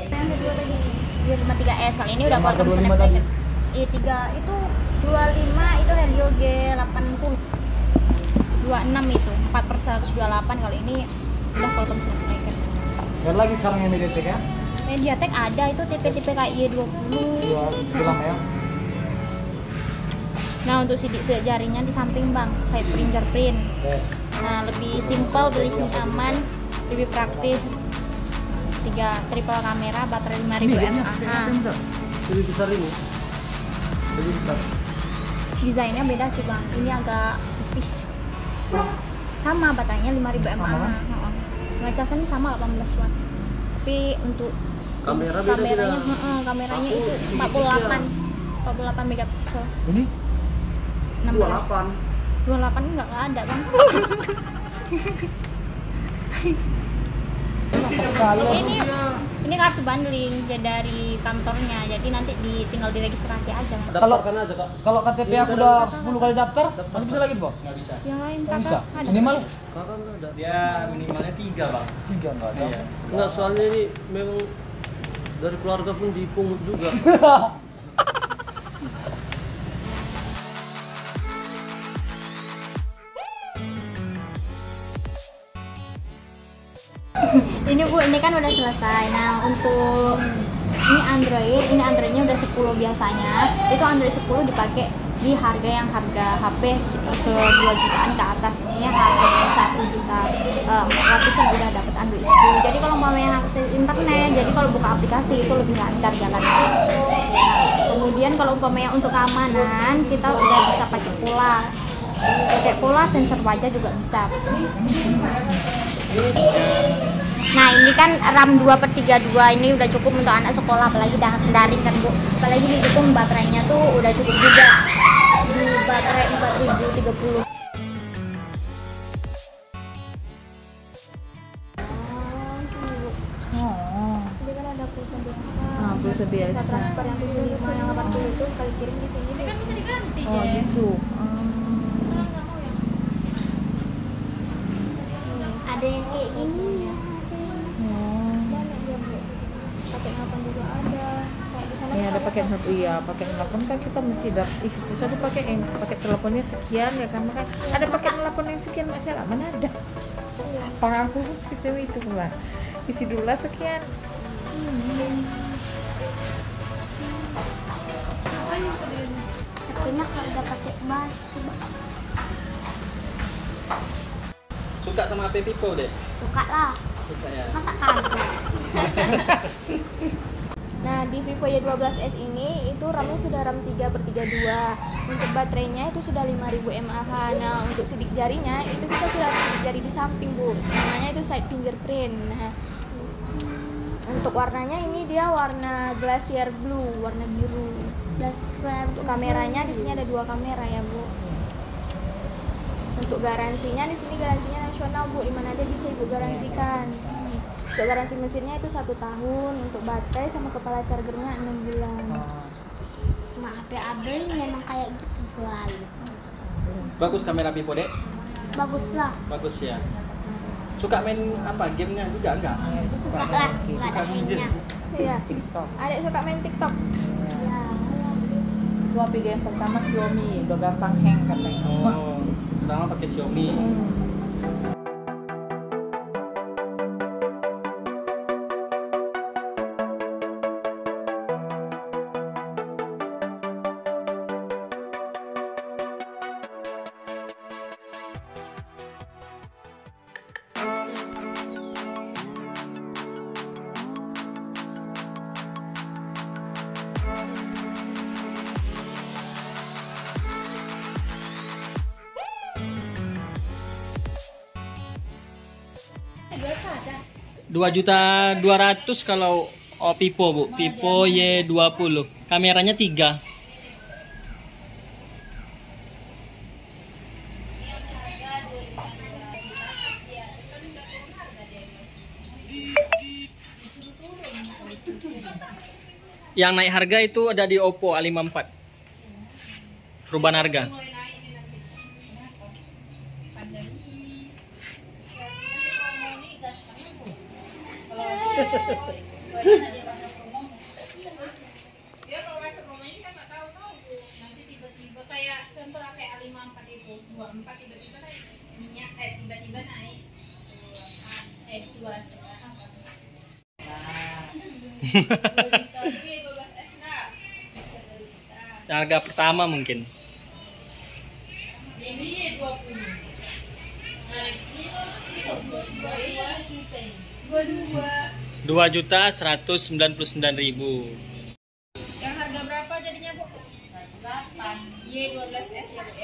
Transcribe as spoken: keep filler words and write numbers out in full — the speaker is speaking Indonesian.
Yang kedua tadi dua lima tiga S, kali ini udah Yang Qualcomm dua puluh lima Snapdragon. tadi. Iya tiga itu dua puluh lima itu Helio G delapan puluh. dua puluh enam itu empat per seratus dua puluh delapan, kalau ini udah Qualcomm Snapdragon. Dan lagi sekarang yang MediaTek ya? MediaTek ada itu tipe-tipe kayak Y dua puluh. Dua bilang ya. Nah, untuk sidik jarinya di samping Bang, side fingerprint. Eh. Nah, lebih simple, beli sini aman, lebih praktis. Tiga triple kamera, baterai lima ribu mAh. Lebih besar ini. Lebih besar. Desainnya beda sih Bang, ini agak tipis. Sama baterainya lima ribu mAh. Heeh. Ngecasannya sama delapan belas watt. Tapi untuk Kamera beda kameranya, beda. heeh, kameranya itu empat puluh delapan. empat puluh delapan megapiksel. Ini enam dua puluh belas. delapan. dua puluh delapan enggak enggak ada Bang. ini ini kartu bundling ya dari kantornya, jadi nanti di tinggal diregistrasi aja. Kalau Daftarkan aja kak. kalau K T P aku udah sepuluh kali daftar, nanti bisa lagi, Bang? Nggak bisa. Yang lain Nggak bisa. kakak ada. Minimal Kakak nggak ada. Dia minimalnya tiga bang. tiga enggak ada. Iya. Enggak, soalnya ini memang dari keluarga pun dipungut juga. Ini Bu, ini kan udah selesai. Nah, untuk ini Android, ini Androidnya udah sepuluh biasanya. Itu Android sepuluh dipakai di harga yang harga H P dua jutaan ke atas. Ini harga satu juta ratusan udah dapat Android sepuluh. Jadi kalau mau yang akses internet, jadi kalau buka aplikasi itu lebih lancar jalannya. Nah, kemudian kalau umpamanya untuk keamanan, kita udah bisa pakai pola. Pakai pola sensor wajah juga bisa. Nah, ini kan RAM dua per tiga puluh dua, ini udah cukup untuk anak sekolah, apalagi daring kan Bu. Apalagi didukung baterainya tuh udah cukup juga di baterai empat ribu tiga puluh. Oh. Jadi kan ada pulsa biasa. Ah, pulsa biasa. Bisa transfer yang tujuh puluh lima, yang delapan puluh itu sekali kirim di sini. Ini kan bisa diganti Oh ya. gitu. Kalau nggak mau ya. Ada yang kayak gini. Oh. Banyak dia Bu. Pakai delapan juga ada. Kayak di sana Ini ada kan paket satu ya, paket telepon kan kita mesti dapat isi pulsa tuh pakai yang paket teleponnya sekian ya kan, kan ada paket telepon yang sekian masalah mana ada. Orang aku sistem itu pula isi dulu lah sekian. Tapi kalau udah pakai bas, coba Suka sama H P Vivo deh. suka lah. Suka ya. Masa kagak? Nah, di Vivo Y dua belas S ini itu RAM-nya sudah RAM tiga per tiga puluh dua. Untuk baterainya itu sudah lima ribu mAh. Nah, untuk sidik jarinya itu kita sudah sidik jari di samping, Bu. Namanya itu side fingerprint. Nah, untuk warnanya ini dia warna glacier blue, warna biru. Untuk kameranya di sini ada dua kamera ya, Bu. Untuk garansinya di sini garansinya nasional, Bu, di mana dia bisa Ibu garansikan. Untuk garansi mesinnya itu satu tahun, untuk baterai sama kepala chargernya enam bulan. Nah, H P Abel memang kayak gitu selalu. Bagus kamera Vivo deh. Bagus lah. Bagus ya. Suka main apa? Gamenya juga enggak? Suka lah, nggak ada hangnya. Iya. TikTok. Adek suka main TikTok. Ya. Itu H P yang pertama Xiaomi, udah gampang hang katanya. Oh, pertama pakai Xiaomi. dua juta dua ratus kalau oh, Vivo Bu, Vivo Y dua puluh. Kameranya tiga. Yang naik harga itu ada di Oppo A lima empat. Perubahan harga. dua puluh empat tiba-tiba naik minyak eh tiba-tiba naik eh dua Harga pertama mungkin. ini dua puluh dua juta seratus sembilan puluh sembilan ribu. yang harga berapa jadinya Bu? delapan Y dua belas S ya Bu.